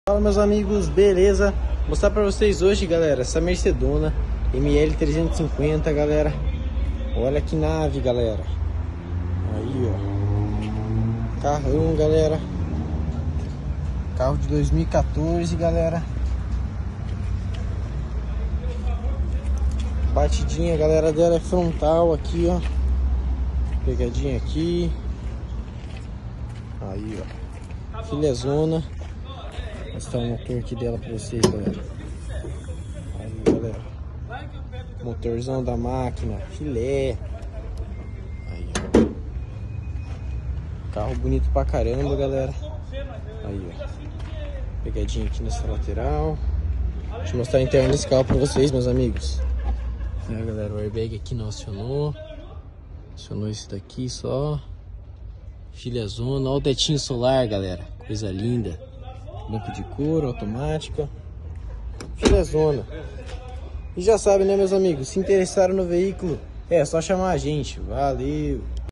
Fala meus amigos, beleza? Vou mostrar pra vocês hoje, galera, essa Mercedona ML 350, galera. Olha que nave, galera. Aí, ó. Carrão, galera. Carro de 2014, galera. Batidinha, galera, dela é frontal aqui, ó. Pegadinha aqui. Aí, ó. Filezona. Vou mostrar o motor aqui dela pra vocês, galera. Aí, galera. Motorzão da máquina. Filé. Aí, ó. Carro bonito pra caramba, galera. Aí, ó. Pegadinha aqui nessa lateral. Deixa eu mostrar a interna desse carro pra vocês, meus amigos. Aí, galera, o airbag aqui não acionou. Acionou esse daqui só. Filezona. Olha o tetinho solar, galera. Coisa linda. Banco de couro, automática. Filezona. E já sabe, né, meus amigos? Se interessaram no veículo, é só chamar a gente. Valeu!